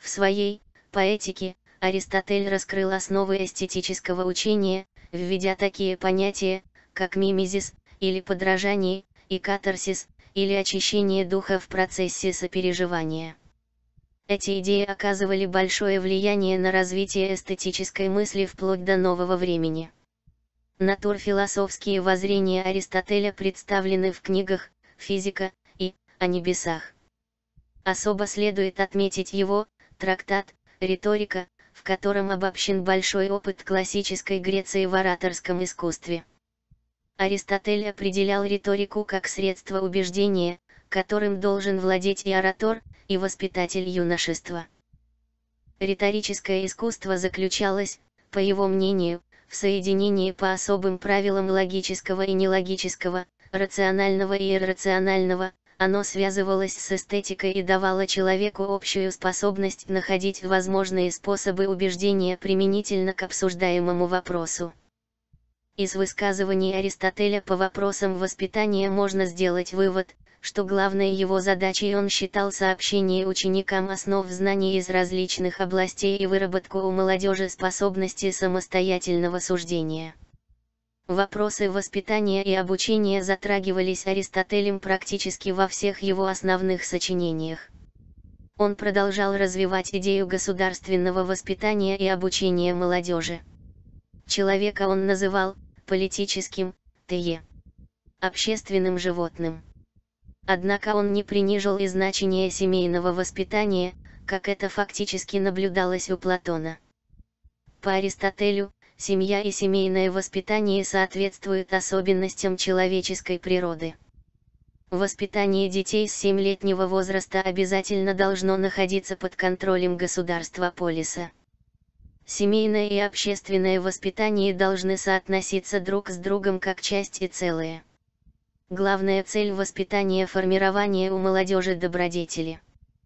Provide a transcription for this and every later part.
В своей «Поэтике» Аристотель раскрыл основы эстетического учения, введя такие понятия, как мимезис, или подражание, и катарсис, или очищение духа в процессе сопереживания. Эти идеи оказывали большое влияние на развитие эстетической мысли вплоть до нового времени. Натурфилософские воззрения Аристотеля представлены в книгах «Физика» и «О небесах». Особо следует отметить его трактат «Риторика», в котором обобщен большой опыт классической Греции в ораторском искусстве. Аристотель определял риторику как средство убеждения, которым должен владеть и оратор, и воспитатель юношества. Риторическое искусство заключалось, по его мнению, в соединении по особым правилам логического и нелогического, рационального и иррационального. Оно связывалось с эстетикой и давало человеку общую способность находить возможные способы убеждения применительно к обсуждаемому вопросу. Из высказываний Аристотеля по вопросам воспитания можно сделать вывод, что главной его задачей он считал сообщение ученикам основ знаний из различных областей и выработку у молодежи способности самостоятельного суждения. Вопросы воспитания и обучения затрагивались Аристотелем практически во всех его основных сочинениях. Он продолжал развивать идею государственного воспитания и обучения молодежи. Человека он называл политическим, общественным животным. Однако он не принижил и значение семейного воспитания, как это фактически наблюдалось у Платона. По Аристотелю, семья и семейное воспитание соответствуют особенностям человеческой природы. Воспитание детей с 7-летнего возраста обязательно должно находиться под контролем государства полиса. Семейное и общественное воспитание должны соотноситься друг с другом как часть и целое. Главная цель воспитания – формирование у молодежи добродетели.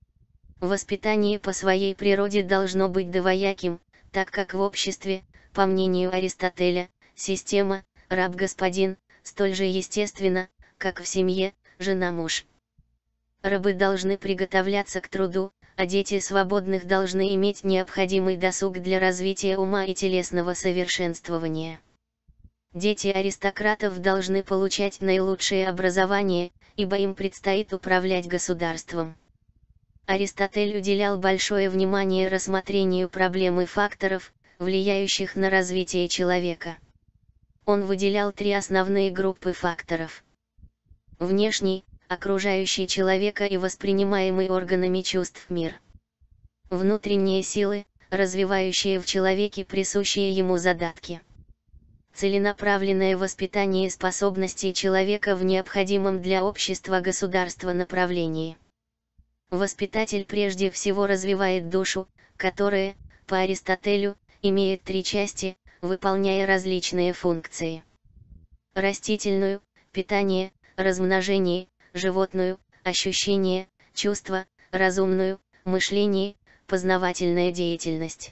Воспитание по своей природе должно быть двояким, так как в обществе, по мнению Аристотеля, система раб-господин столь же естественна, как в семье жена-муж. Рабы должны приготовляться к труду, а дети свободных должны иметь необходимый досуг для развития ума и телесного совершенствования. Дети аристократов должны получать наилучшее образование, ибо им предстоит управлять государством. Аристотель уделял большое внимание рассмотрению проблемы факторов, влияющих на развитие человека. Он выделял 3 основные группы факторов: внешний, окружающий человека и воспринимаемый органами чувств мир; внутренние силы, развивающие в человеке присущие ему задатки; целенаправленное воспитание способностей человека в необходимом для общества государства направлении. Воспитатель прежде всего развивает душу, которая, по Аристотелю, имеет 3 части, выполняя различные функции: растительную – питание, размножение; животную – ощущение, чувство; разумную – мышление, познавательная деятельность.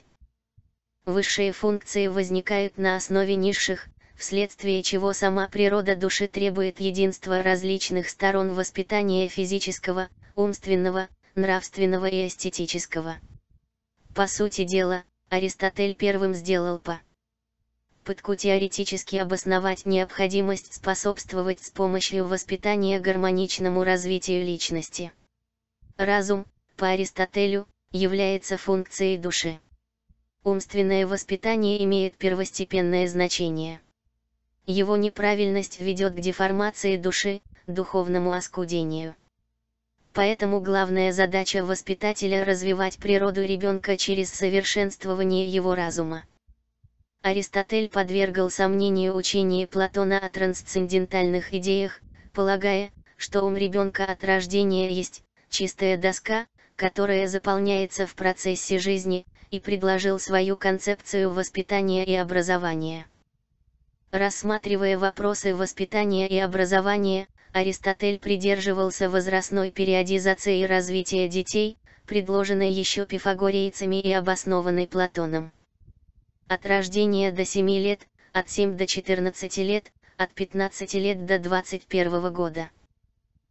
Высшие функции возникают на основе низших, вследствие чего сама природа души требует единства различных сторон воспитания физического, умственного, нравственного и эстетического. По сути дела, Аристотель первым сделал попытку теоретически обосновать необходимость способствовать с помощью воспитания гармоничному развитию личности. Разум, по Аристотелю, является функцией души. Умственное воспитание имеет первостепенное значение. Его неправильность ведет к деформации души, духовному оскудению. Поэтому главная задача воспитателя – развивать природу ребенка через совершенствование его разума. Аристотель подвергал сомнению учение Платона о трансцендентальных идеях, полагая, что ум ребенка от рождения есть чистая доска, которая заполняется в процессе жизни, и предложил свою концепцию воспитания и образования. Рассматривая вопросы воспитания и образования, Аристотель придерживался возрастной периодизации развития детей, предложенной еще пифагорейцами и обоснованной Платоном. От рождения до 7 лет, от 7 до 14 лет, от 15 лет до 21 года.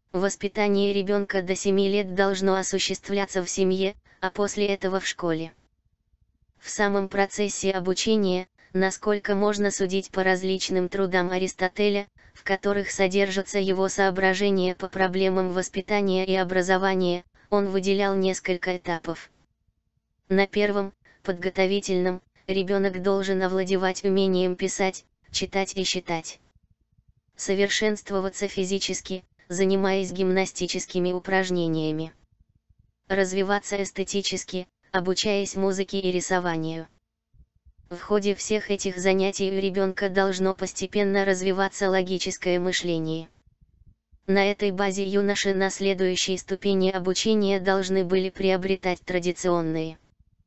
Воспитание ребенка до 7 лет должно осуществляться в семье, а после этого в школе. В самом процессе обучения, насколько можно судить по различным трудам Аристотеля, в которых содержатся его соображения по проблемам воспитания и образования, он выделял несколько этапов. На первом, подготовительном, ребенок должен овладевать умением писать, читать и считать. Совершенствоваться физически, занимаясь гимнастическими упражнениями. Развиваться эстетически, обучаясь музыке и рисованию. В ходе всех этих занятий у ребенка должно постепенно развиваться логическое мышление. На этой базе юноши на следующей ступени обучения должны были приобретать традиционные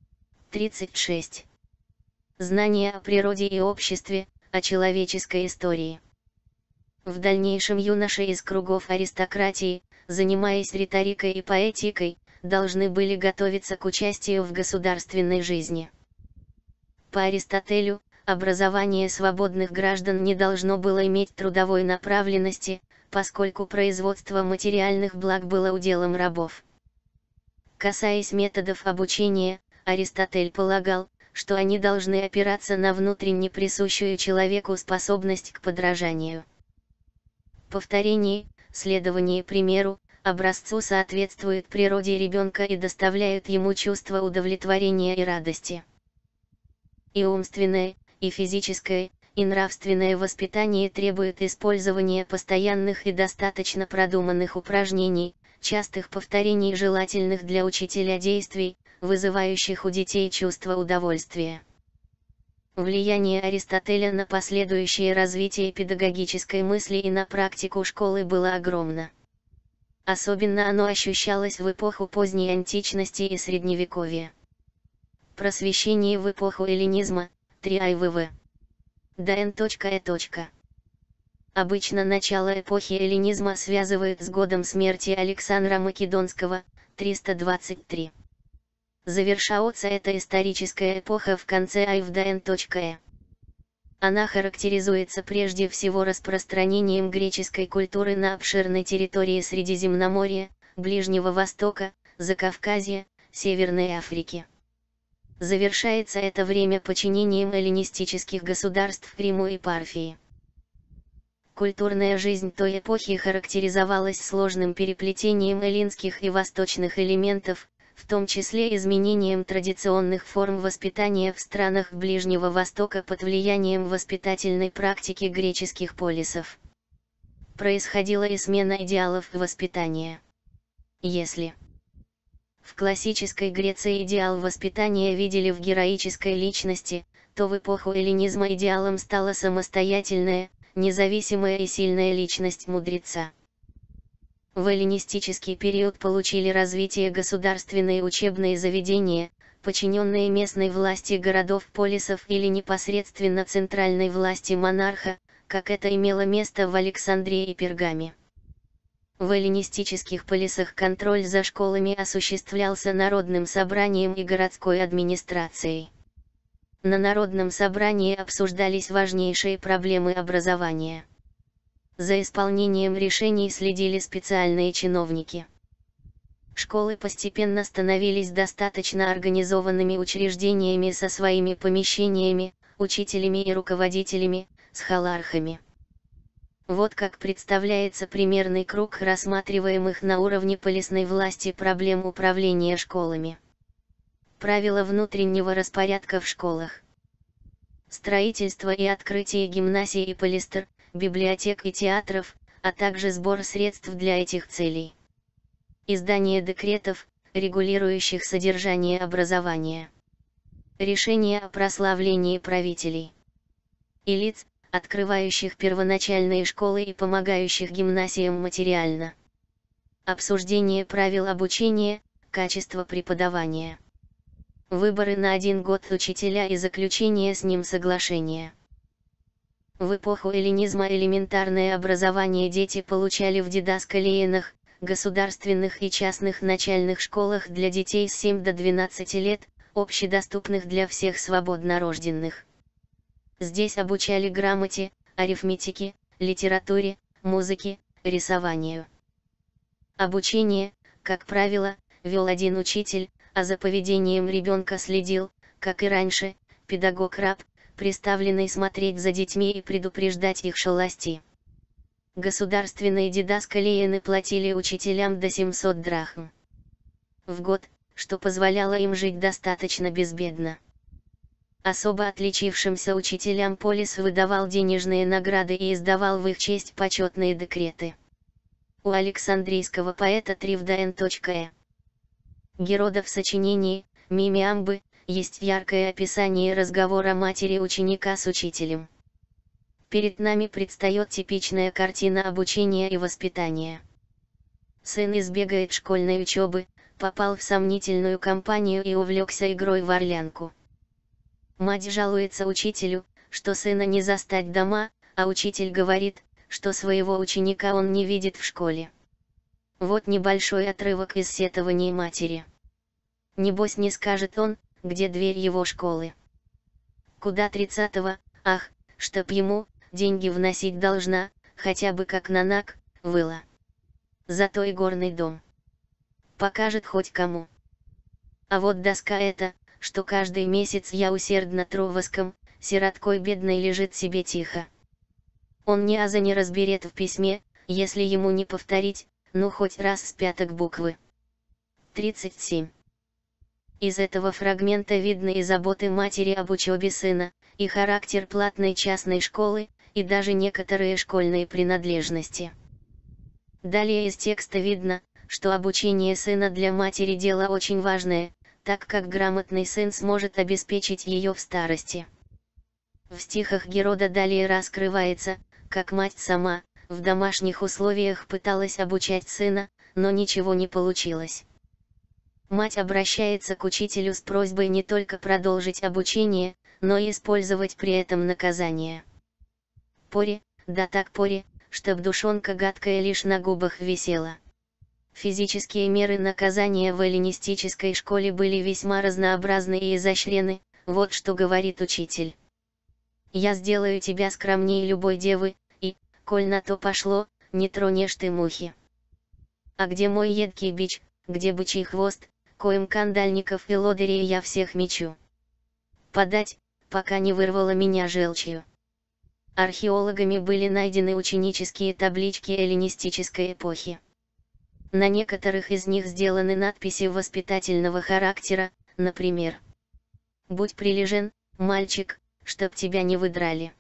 36. Знания о природе и обществе, о человеческой истории. В дальнейшем юноши из кругов аристократии, занимаясь риторикой и поэтикой, должны были готовиться к участию в государственной жизни. По Аристотелю, образование свободных граждан не должно было иметь трудовой направленности, поскольку производство материальных благ было уделом рабов. Касаясь методов обучения, Аристотель полагал, что они должны опираться на внутренне присущую человеку способность к подражанию. Повторение, следование примеру, образцу соответствует природе ребенка и доставляют ему чувство удовлетворения и радости. И умственное, и физическое, и нравственное воспитание требует использования постоянных и достаточно продуманных упражнений, частых повторений желательных для учителя действий, вызывающих у детей чувство удовольствия. Влияние Аристотеля на последующее развитие педагогической мысли и на практику школы было огромно. Особенно оно ощущалось в эпоху поздней античности и средневековья. Просвещение в эпоху эллинизма, 3 АйВВ. ДН.Э. Обычно начало эпохи эллинизма связывают с годом смерти Александра Македонского, 323. Завершается эта историческая эпоха в конце АйВ.Д.Н.Э. Она характеризуется прежде всего распространением греческой культуры на обширной территории Средиземноморья, Ближнего Востока, Закавказья, Северной Африки. Завершается это время подчинением эллинистических государств Риму и Парфии. Культурная жизнь той эпохи характеризовалась сложным переплетением эллинских и восточных элементов, в том числе изменением традиционных форм воспитания в странах Ближнего Востока под влиянием воспитательной практики греческих полисов. Происходила и смена идеалов воспитания. Если в классической Греции идеал воспитания видели в героической личности, то в эпоху эллинизма идеалом стала самостоятельная, независимая и сильная личность мудреца. В эллинистический период получили развитие государственные учебные заведения, подчиненные местной власти городов-полисов или непосредственно центральной власти монарха, как это имело место в Александрии и Пергаме. В эллинистических полисах контроль за школами осуществлялся народным собранием и городской администрацией. На народном собрании обсуждались важнейшие проблемы образования. За исполнением решений следили специальные чиновники. Школы постепенно становились достаточно организованными учреждениями со своими помещениями, учителями и руководителями, схолархами. Вот как представляется примерный круг рассматриваемых на уровне полисной власти проблем управления школами. Правила внутреннего распорядка в школах. Строительство и открытие гимназий и полистр, библиотек и театров, а также сбор средств для этих целей. Издание декретов, регулирующих содержание образования. Решение о прославлении правителей. И лиц, открывающих первоначальные школы и помогающих гимназиям материально. Обсуждение правил обучения, качество преподавания. Выборы на 1 год учителя и заключение с ним соглашения. В эпоху эллинизма элементарное образование дети получали в дидаскалиенах, государственных и частных начальных школах для детей с 7 до 12 лет, общедоступных для всех свободнорожденных. Здесь обучали грамоте, арифметике, литературе, музыке, рисованию. Обучение, как правило, вел один учитель, а за поведением ребенка следил, как и раньше, педагог-раб, приставленный смотреть за детьми и предупреждать их шалости. Государственные дидакалиены платили учителям до 700 драхм в год, что позволяло им жить достаточно безбедно. Особо отличившимся учителям полис выдавал денежные награды и издавал в их честь почетные декреты. У александрийского поэта Тривда Н.Э. Герода в сочинении «Мимиамбы» есть яркое описание разговора матери ученика с учителем. Перед нами предстает типичная картина обучения и воспитания. Сын избегает школьной учебы, попал в сомнительную компанию и увлекся игрой в орлянку. Мать жалуется учителю, что сына не застать дома, а учитель говорит, что своего ученика он не видит в школе. Вот небольшой отрывок из сетований матери. Небось не скажет он, где дверь его школы. Куда 30-го, ах, чтоб ему, деньги вносить должна, хотя бы как на наг, выла. Зато и горный дом покажет хоть кому. А вот доска эта, что каждый месяц я усердно тру воском, сироткой бедной лежит себе тихо. Он ни аза не разберет в письме, если ему не повторить, ну хоть раз с пяток буквы. 37. Из этого фрагмента видны и заботы матери об учебе сына, и характер платной частной школы, и даже некоторые школьные принадлежности. Далее из текста видно, что обучение сына для матери дело очень важное, так как грамотный сын сможет обеспечить ее в старости. В стихах Герода далее раскрывается, как мать сама, в домашних условиях пыталась обучать сына, но ничего не получилось. Мать обращается к учителю с просьбой не только продолжить обучение, но и использовать при этом наказание. Поре, да так поре, чтоб душонка гадкая лишь на губах висела. Физические меры наказания в эллинистической школе были весьма разнообразны и изощрены, вот что говорит учитель. «Я сделаю тебя скромнее любой девы, и, коль на то пошло, не тронешь ты мухи. А где мой едкий бич, где бычий хвост, коим кандальников и лодырей я всех мечу? Подать, пока не вырвало меня желчью». Археологами были найдены ученические таблички эллинистической эпохи. На некоторых из них сделаны надписи воспитательного характера, например: «Будь прилежен, мальчик, чтоб тебя не выдрали».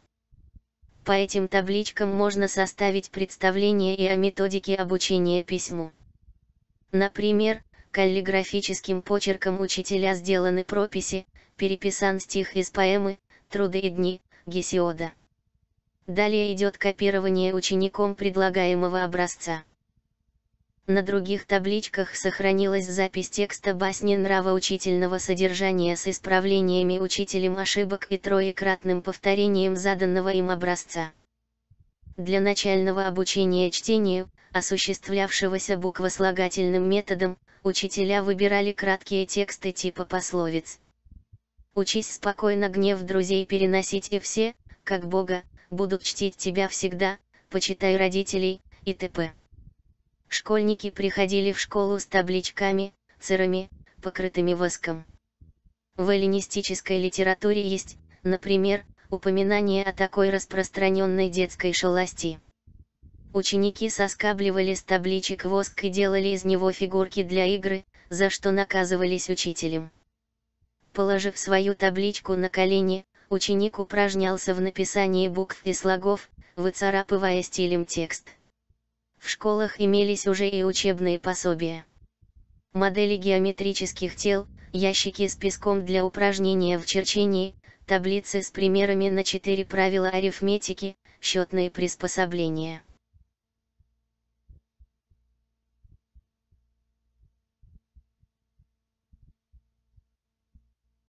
По этим табличкам можно составить представление и о методике обучения письму. Например, каллиграфическим почерком учителя сделаны прописи, переписан стих из поэмы «Труды и дни» Гесиода. Далее идет копирование учеником предлагаемого образца. На других табличках сохранилась запись текста басни нравоучительного содержания с исправлениями учителем ошибок и троекратным повторением заданного им образца. Для начального обучения чтению, осуществлявшегося буквослагательным методом, учителя выбирали краткие тексты типа пословиц. «Учись спокойно гнев друзей переносить, и все, как Бога, будут чтить тебя всегда, почитай родителей» и т.п. Школьники приходили в школу с табличками, сырыми, покрытыми воском. В эллинистической литературе есть, например, упоминание о такой распространенной детской шалости. Ученики соскабливали с табличек воск и делали из него фигурки для игры, за что наказывались учителем. Положив свою табличку на колени, ученик упражнялся в написании букв и слогов, выцарапывая стилем текст. В школах имелись уже и учебные пособия. Модели геометрических тел, ящики с песком для упражнения в черчении, таблицы с примерами на 4 правила арифметики, счетные приспособления.